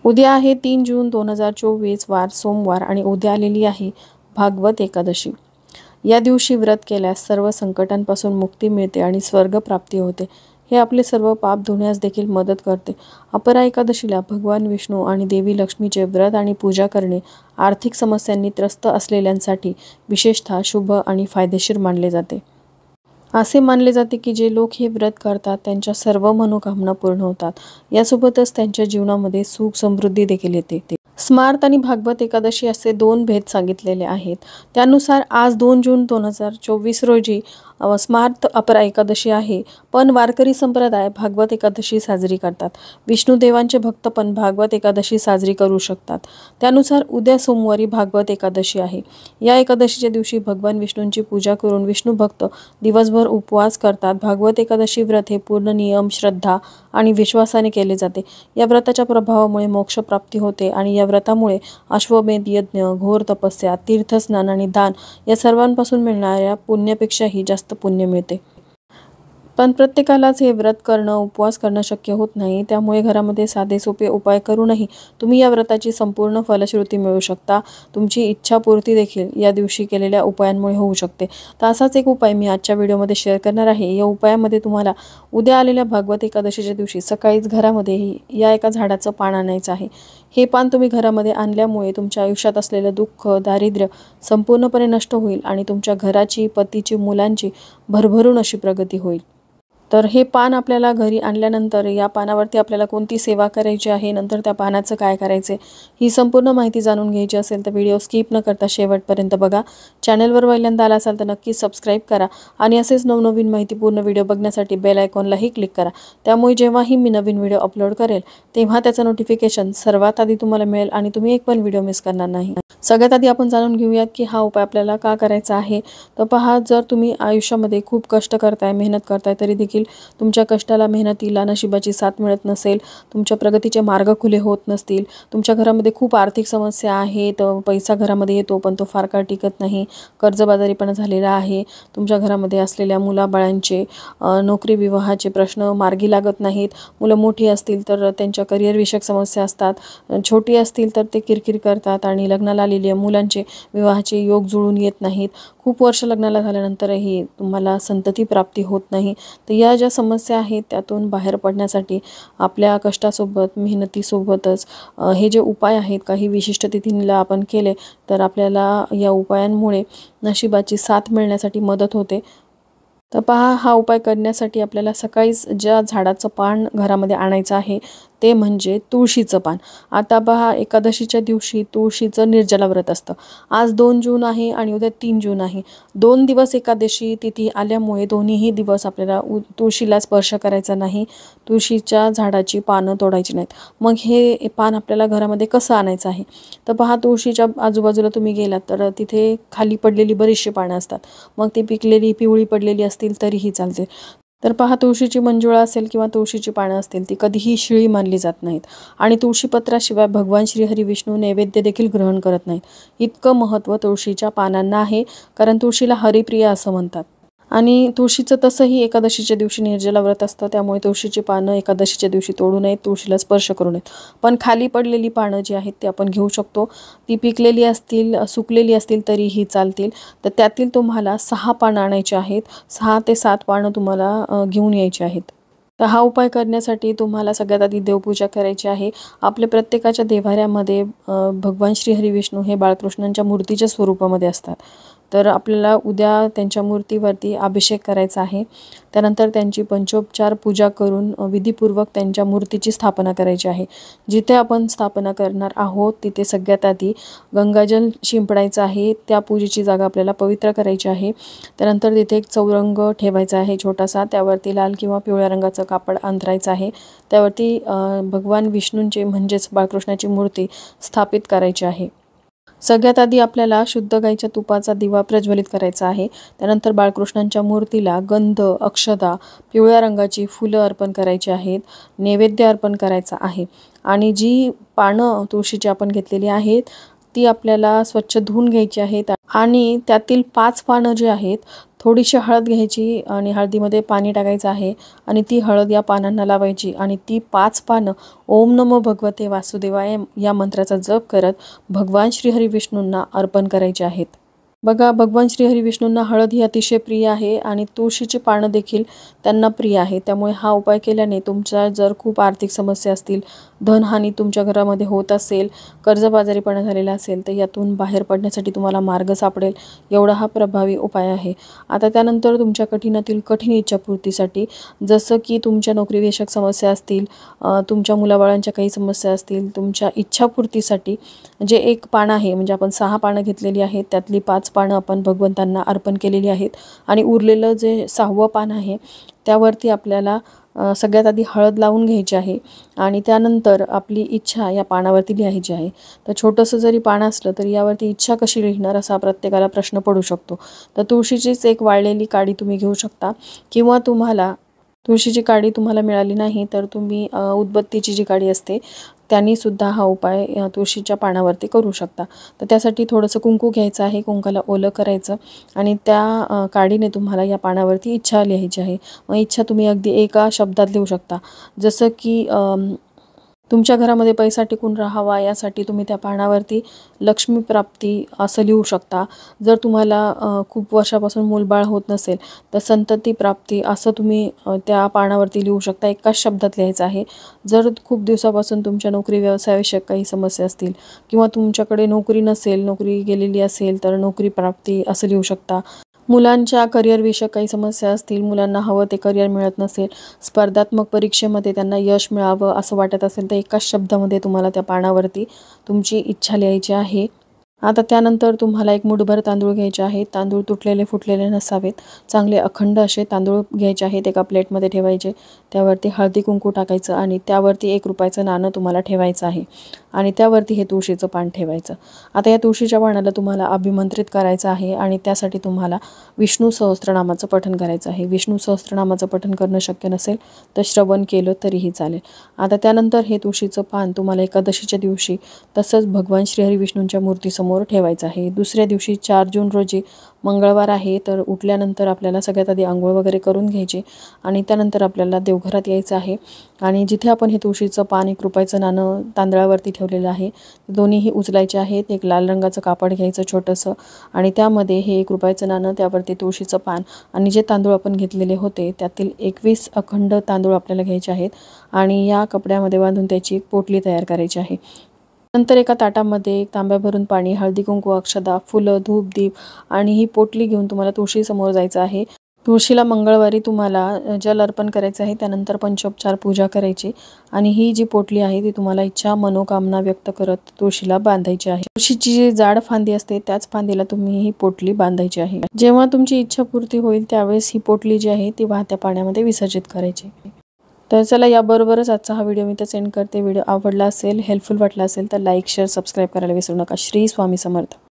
उद्या आहे 3 जून 2024 वार सोमवार आणि उद्या आलेली आहे भागवत एकादशी। या दिवशी व्रत केल्यास सर्व संकटांपासून मुक्ती मिळते आणि स्वर्ग प्राप्ती होते। हे आपले सर्व पाप धुण्यास देखील मदत करते। अपरा एकादशीला भगवान विष्णू आणि देवी लक्ष्मीचे व्रत आणि पूजा करणे आर्थिक समस्यांनी त्रस्त असलेल्यांसाठी विशेषतः शुभ आणि फायदेशीर मानले जाते। असे मानले जाते की जे लोक हे व्रत करतात त्यांच्या सर्व मनोकामना पूर्ण होतात। यासोबतच त्यांच्या जीवनामध्ये सुख समृद्धी देखील येते। स्मार्त आणि भागवत एकादशी असे दोन भेद सांगितलेले आहेत। त्यानुसार आज 2 जून 2024 रोजी स्मार्त अपरा एकादशी आहे, पण वारकरी संप्रदाय भागवत एकादशी साजरी करतात। विष्णू देवांचे भक्त पण भागवत एकादशी साजरी करू शकतात। त्यानुसार उद्या सोमवारी भागवत एकादशी आहे। या एकादशीच्या दिवशी भगवान विष्णूंची पूजा करून विष्णू भक्त दिवसभर उपवास करतात। भागवत एकादशी व्रत हे पूर्ण नियम, श्रद्धा आणि विश्वासाने केले जाते। या व्रताच्या प्रभावामुळे मोक्ष प्राप्ती होते आणि या व्रतामुळे अश्वमेध यज्ञ, घोर तपस्या, तीर्थस्नान आणि दान या सर्वांपासून मिळणाऱ्या पुण्यापेक्षाही जास्त पुण्य मिळते। पण प्रत्येकालाच हे व्रत करणं, उपवास करणं शक्य होत नाही। त्यामुळे घरामध्ये साधे सोपे उपाय करूनही तुम्ही या व्रताची संपूर्ण फलश्रुती मिळवू शकता। तुमची इच्छापूर्ती देखील या दिवशी केलेल्या उपायांमुळे होऊ शकते। तर असाच एक उपाय मी आजच्या व्हिडिओमध्ये शेअर करणार आहे। या उपायामध्ये तुम्हाला उद्या आलेल्या भागवत एकादशीच्या दिवशी सकाळीच घरामध्ये या एका झाडाचं पान आणायचं आहे। हे पान तुम्ही घरामध्ये आणल्यामुळे तुमच्या आयुष्यात असलेलं दुःख, दारिद्र्य संपूर्णपणे नष्ट होईल आणि तुमच्या घराची, पतीची, मुलांची भरभरून अशी प्रगती होईल। तर हे पान आपल्याला घरी आणल्यानंतर या पानावरती आपल्याला कोणती सेवा करायची आहे, नंतर त्या पानाचं काय करायचे, ही संपूर्ण माहिती जाणून घ्यायची असेल तर व्हिडिओ स्किप न करता शेवटपर्यंत बघा। चॅनलवर पहिल्यांदा आला असाल तर नक्की सबस्क्राईब करा आणि असेच नवनवीन माहितीपूर्ण व्हिडिओ बघण्यासाठी बेल आयकॉनलाही क्लिक करा। त्यामुळे जेव्हाही मी नवीन व्हिडिओ अपलोड करेल तेव्हा त्याचं नोटिफिकेशन सर्वात आधी तुम्हाला मिळेल आणि तुम्ही एक पण व्हिडिओ मिस करणार नाही। सगळ्यात आधी आपण जाणून घेऊयात की हा उपाय आपल्याला का करायचा आहे। तर पहा, जर तुम्ही आयुष्यामध्ये खूप कष्ट करताय, मेहनत करताय, तरी देखील तुमच्या कष्टाला, मेहनतीला नशिबाची साथ मिळत नसेल, तुमच्या प्रगतीचे मार्ग खुले होत नसतील, तुमच्या घरामध्ये खूप आर्थिक समस्या आहेत, पैसा घरामध्ये येतो पण तो फार काळ टिकत नाही, कर्जबाजारीपणा झालेला आहे, तुमच्या घरामध्ये असलेल्या मुलाबाळांचे नोकरी विवाहाचे प्रश्न मार्गी लागत नाहीत, मुलं मोठी असतील तर त्यांच्या करिअर विषयक समस्या असतात, छोटी असतील तर ते किरकिर करतात आणि लग्नाला आलेल्या मुलांचे विवाहाचे योग जुळून येत नाहीत, खूप वर्ष लग्नाला झाल्यानंतरही तुम्हाला संतती प्राप्ती होत नाही। तर या ज्या समस्या आहेत त्यातून बाहेर पडण्यासाठी आपल्या कष्टासोबत, मेहनतीसोबतच हे जे उपाय आहेत काही विशिष्ट तिथींना आपण केले तर आपल्याला या उपायांमुळे नशिबाची साथ मिळण्यासाठी मदत होते। तर पहा, हा उपाय करण्यासाठी आपल्याला सकाळीच ज्या झाडाचं पान घरामध्ये आणायचं आहे ते म्हणजे तुळशीचं पान। आता पहा, एकादशीच्या दिवशी तुळशीचं निर्जला व्रत असतं। आज 2 जून आहे आणि उद्या 3 जून आहे। 2 दिवस एकादशी तिथी आल्यामुळे दोन्हीही दिवस आपल्याला तुळशीला स्पर्श करायचा नाही, तुळशीच्या झाडाची पानं तोडायची नाहीत। मग हे पान आपल्याला घरामध्ये कसं आणायचं आहे। तर पहा, तुळशीच्या आजूबाजूला तुम्ही गेलात तर तिथे खाली पडलेली बरीचशी पानं असतात, मग ती पिकलेली, पिवळी पडलेली असतील तरीही चालते। तर पहा, तुळशीची मंजुळा असेल किंवा तुळशीची पानं असतील ती कधीही शिळी मानली जात नाहीत आणि तुळशीपत्राशिवाय भगवान श्रीहरी विष्णू नैवेद्य देखील ग्रहण करत नाहीत। इतकं महत्त्व तुळशीच्या पानांना आहे, कारण तुळशीला हरिप्रिया असं म्हणतात। आणि तुळशीचं तसंही एकादशीच्या दिवशी निर्जला व्रत असतं, त्यामुळे तुळशीची पानं एकादशीच्या दिवशी तोडू नयेत, तुळशीला स्पर्श करू नयेत। पण खाली पडलेली पानं जी आहेत ती आपण घेऊ शकतो। ती पिकलेली असतील, सुकलेली असतील तरीही चालतील। तर त्यातील तुम्हाला 6 पानं आणायची आहेत, 6 ते 7 पानं तुम्हाला घेऊन यायची आहेत। तर हा उपाय करण्यासाठी तुम्हाला सगळ्यात आधी देवपूजा करायची आहे। आपल्या प्रत्येकाच्या देव्हाऱ्यामध्ये भगवान श्रीहरी विष्णू हे बाळकृष्णांच्या मूर्तीच्या स्वरूपामध्ये असतात। तर आपल्याला उद्या त्यांच्या मूर्तीवरती अभिषेक करायचा आहे। त्यानंतर त्यांची पंचोपचार पूजा करून विधीपूर्वक त्यांच्या मूर्तीची स्थापना करायची आहे। जिथे आपण स्थापना करणार आहोत तिथे सगळ्यात आधी गंगाजल शिंपडायचं आहे। त्या पूजेची जागा आपल्याला पवित्र करायची आहे। त्यानंतर तिथे एक चौरंग ठेवायचा आहे छोटासा, त्यावरती लाल किंवा पिवळ्या रंगाचं कापड अंथरायचं आहे। त्यावरती भगवान विष्णूंचे म्हणजेच बाळकृष्णाची मूर्ती स्थापित करायची आहे। सगळ्यात आधी आपल्याला शुद्ध गाईच्या तुपाचा दिवा प्रज्वलित करायचा आहे। त्यानंतर बाळकृष्णांच्या मूर्तीला गंध, अक्षता, पिवळ्या रंगाची फुलं अर्पण करायची आहेत, नैवेद्य अर्पण करायचा आहे। आणि जी पानं तुळशीची आपण घेतलेली आहेत ती आपल्याला स्वच्छ धुवून घ्यायची आहेत आणि त्यातील 5 पानं जे आहेत थोडीशी हळद घ्यायची आणि हळदीमध्ये पाणी टाकायचं आहे आणि ती हळद या पानांना लावायची आणि ती 5 पानं ओम नमो भगवते वासुदेवाय या मंत्राचा जप करत भगवान श्रीहरी विष्णूंना अर्पण करायचे आहेत. बघा, भगवान श्रीहरी विष्णूंना हळद ही अतिशय प्रिय आहे आणि तुळशीची पानं देखील त्यांना प्रिय आहे. त्यामुळे हा उपाय केल्याने तुमच्या जर खूप आर्थिक समस्या असतील, धनहानी तुमच्या घरामध्ये होत असेल, कर्जबाजारीपणा झालेला असेल, तर यातून बाहेर पडण्यासाठी तुम्हाला मार्ग सापडेल. एवढा हा प्रभावी उपाय आहे. आता त्यानंतर तुमच्या कठीणातील कठीण इच्छापूर्तीसाठी, जसं की तुमच्या नोकरीविषयक समस्या असतील, तुमच्या मुलाबाळांच्या काही समस्या असतील, तुमच्या इच्छापूर्तीसाठी जे एक पानं आहे, म्हणजे आपण 6 पानं घेतलेली आहेत, त्यातली 5 पानं आपण भगवंतांना अर्पण केलेली आहेत आणि उरलेलं जे 6वं पान आहे त्यावरती आपल्याला सगळ्यात आधी हळद लावून घ्यायची आहे आणि त्यानंतर आपली इच्छा या पानावरती लिहायची आहे. तर छोटंसं जरी पान असलं तरी यावरती इच्छा कशी लिहिणार असा प्रत्येकाला प्रश्न पडू शकतो. तर तुळशीचीच एक वाळलेली काडी तुम्ही घेऊ शकता किंवा तुळशीची काडी तुम्हाला मिळाली नाही तर तुम्ही उदबत्तीची जी काडी असते त्यांनी सुद्धा हा उपाय तुळशीच्या पानावरती करू शकता. तर त्यासाठी थोडंसं कुंकू घ्यायचं आहे, कुंकाला ओलं करायचं आणि त्या काडीने तुम्हाला या पानावरती इच्छा लिहायची आहे. मग इच्छा तुम्ही अगदी एका शब्दात लिहू शकता, जसं की तुमच्या घरामध्ये पैसा टिकून राहावा यासाठी तुम्ही त्या पानावरती लक्ष्मी प्राप्ती असं लिहू शकता. जर तुम्हाला खूप वर्षापासून मूलबाळ होत नसेल तर संतती प्राप्ती असं तुम्ही त्या पानावरती लिहू शकता. एकाच शब्दात लिहायचं आहे. जर खूप दिवसापासून तुमच्या नोकरी व्यवसायाविषयक काही समस्या असतील किंवा तुमच्याकडे नोकरी नसेल, नोकरी गेलेली असेल तर नोकरी प्राप्ती असं लिहू शकता. मुलांच्या करिअरविषयक काही समस्या असतील, मुलांना हवं ते करिअर मिळत नसेल, स्पर्धात्मक परीक्षेमध्ये त्यांना यश मिळावं असं वाटत असेल तर एकाच शब्दामध्ये तुम्हाला त्या पानावरती तुमची इच्छा लिहायची आहे. आता त्यानंतर तुम्हाला एक मूठभर तांदूळ घ्यायचे आहेत. तांदूळ तुटलेले फुटलेले नसावेत, चांगले अखंड असे तांदूळ घ्यायचे आहेत. एका प्लेटमध्ये ठेवायचे, त्यावरती हळदी कुंकू टाकायचं आणि त्यावरती 1 रुपयाचं नाणं तुम्हाला ठेवायचं आहे आणि त्यावरती हे तुळशीचं पान ठेवायचं. आता या तुळशीच्या पानाला तुम्हाला अभिमंत्रित करायचं आहे आणि त्यासाठी तुम्हाला विष्णू सहस्त्रनामाचं पठण करायचं आहे. विष्णू सहस्त्रनामाचं पठण करणं शक्य नसेल तर श्रवण केलं तरीही चालेल. आता त्यानंतर हे तुळशीचं पान तुम्हाला एकादशीच्या दिवशी तसंच भगवान श्रीहरी विष्णूंच्या मूर्तीसमोर ठेवायचं आहे. दुसऱ्या दिवशी 4 जून रोजी मंगळवार आहे, तर उठल्यानंतर आपल्याला सगळ्यात आधी आंघोळ वगैरे करून घ्यायची आणि त्यानंतर आपल्याला देवघरात यायचं आहे आणि जिथे आपण हे तुळशीचं पान 1 रुपयाचं नाणं तांदळावरती ठेवलेलं आहे दोन्हीही उचलायचे आहेत. एक लाल रंगाचं कापड घ्यायचं छोटंसं आणि त्यामध्ये हे 1 रुपयाचं नाणं, त्यावरती तुळशीचं पान आणि जे तांदूळ आपण घेतलेले होते त्यातील 21 अखंड तांदूळ आपल्याला घ्यायचे आहेत आणि या कपड्यामध्ये बांधून त्याची एक पोटली तयार करायची आहे. नंतर एका ताटामध्ये एक तांब्या भरून पाणी, हळदी कुंकू, अक्षदा, फुलं, धूप, दीप आणि ही पोटली घेऊन तुम्हाला तुळशीसमोर जायचं आहे. तुळशीला मंगळवारी तुम्हाला जल अर्पण करायचं आहे. त्यानंतर पंचोपचार पूजा करायची आणि ही जी पोटली आहे ती तुम्हाला इच्छा मनोकामना व्यक्त करत तुळशीला बांधायची आहे. तुळशीची जी जाड फांदी असते त्याच फांदीला तुम्ही ही पोटली बांधायची आहे. जेव्हा तुमची इच्छा पूर्ती होईल त्यावेळेस ही पोटली जी आहे ती वाहत्या पाण्यामध्ये विसर्जित करायची. तर चला, याबरोबरच आजचा हा व्हिडिओ मी तर सेंड करते. व्हिडिओ आवडला असेल, हेल्पफुल वाटला असेल तर लाईक, शेअर, सबस्क्राईब करायला विसरू नका. श्री स्वामी समर्थ.